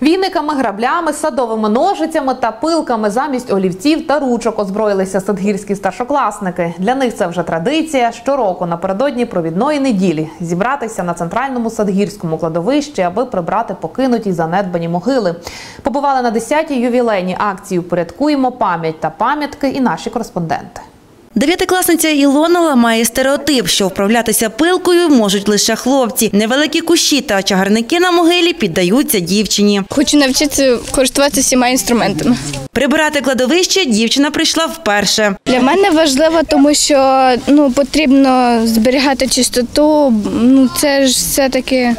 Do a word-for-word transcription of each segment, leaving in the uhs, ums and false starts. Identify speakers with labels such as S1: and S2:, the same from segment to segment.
S1: Віниками, граблями, садовими ножицями та пилками замість олівців та ручок озброїлися садгірські старшокласники. Для них це вже традиція щороку напередодні провідної неділі зібратися на центральному садгірському кладовищі, аби прибрати покинуті й занедбані могили. Побували на десятій ювілейній акції «Упорядкуємо пам'ять» та пам'ятки і наші кореспонденти.
S2: Дев'ятикласниця Ілона ламає стереотип, що вправлятися пилкою можуть лише хлопці. Невеликі кущі та чагарники на могилі піддаються дівчині.
S3: Хочу навчитися користуватися всіма інструментами.
S2: Прибирати кладовище дівчина прийшла вперше.
S3: Для мене важливо, тому що ну, потрібно зберігати чистоту. Ну, це ж все-таки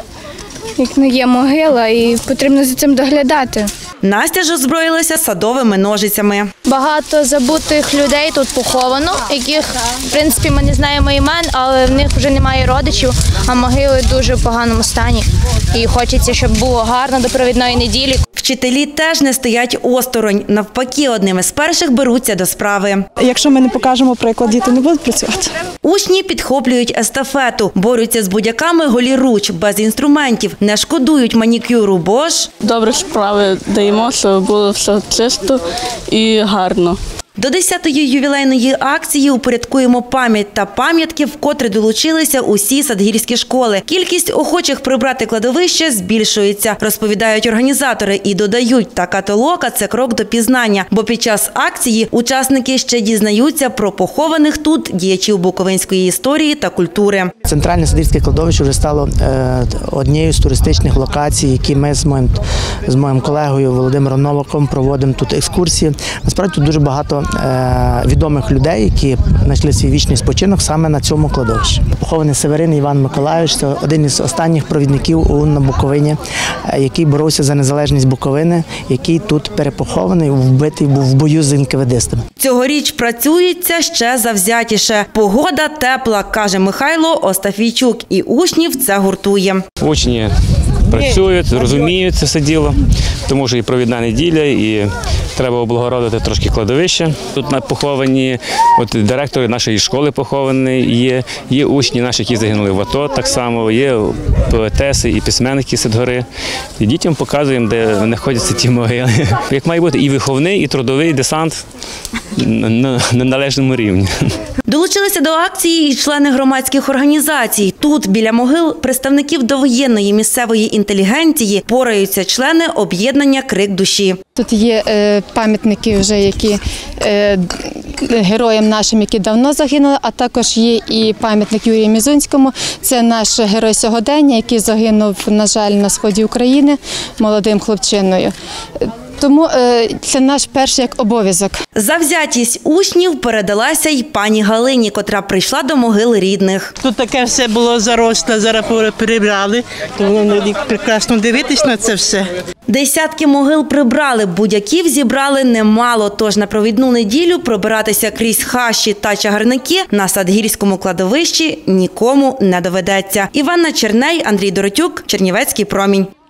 S3: як не є могила і потрібно за цим доглядати.
S2: Настя ж озброїлася садовими ножицями.
S3: Багато забутих людей тут поховано, яких, в принципі, ми не знаємо імен, але в них вже немає родичів, а могили дуже в поганому стані. І хочеться, щоб було гарно до провідної неділі.
S2: Вчителі теж не стоять осторонь. Навпаки, одними з перших беруться до справи.
S4: Якщо ми не покажемо приклад, діти не будуть працювати.
S2: Учні підхоплюють естафету, борються з будь-яками голіруч, без інструментів, не шкодують манікюру, бо ж…
S5: Добре справи даємо, щоб було все чисто і гарно.
S2: До десятої ювілейної акції «Упорядкуємо пам'ять» та пам'ятки вкотре долучилися усі садгірські школи. Кількість охочих прибрати кладовище збільшується, розповідають організатори і додають, така толока – це крок до пізнання, бо під час акції учасники ще дізнаються про похованих тут діячів буковинської історії та культури.
S6: Центральне садгірське кладовище вже стало е, однією з туристичних локацій, які ми з моїм, з моїм колегою Володимиром Новаком проводимо тут екскурсії. Насправді тут дуже багато відомих людей, які знайшли свій вічний спочинок саме на цьому кладовищі. Похований Северин Іван Миколайович – це один із останніх провідників ОУН на Буковині, який боровся за незалежність Буковини, який тут перепохований, вбитий був в бою з інквідистами.
S2: Цьогоріч працюється ще завзятіше. Погода тепла, каже Михайло Остафійчук, і учнів це гуртує.
S7: Учні працюють, розуміють це все діло, тому що і провідна неділя, і треба облагородити трошки кладовище. Тут поховані, от директори нашої школи поховані, є, є учні наші, які загинули в АТО, так само, є поетеси і письменники Садгори. І дітям показуємо, де знаходяться ті могили. Як має бути і виховний, і трудовий десант на, на належному рівні.
S2: Долучилися до акції і члени громадських організацій. Тут, біля могил представників довоєнної місцевої інтелігенції, пораються члени об'єднання «Крик душі».
S8: Тут є е, пам'ятники, вже які е, героям нашим, які давно загинули, а також є і пам'ятник Юрію Мізунському. Це наш герой сьогодення, який загинув, на жаль, на сході України молодим хлопчиною. Тому це наш перший як обов'язок.
S2: Завзятість учнів передалася й пані Галині, котра прийшла до могил рідних.
S9: Тут таке все було заросло, зараз перебрали, тому прекрасно дивитись на це все.
S2: Десятки могил прибрали, будяків зібрали немало, тож на провідну неділю пробиратися крізь хащі та чагарники на садгірському кладовищі нікому не доведеться. Іванна Черней, Андрій Доротюк, Чернівецький промінь.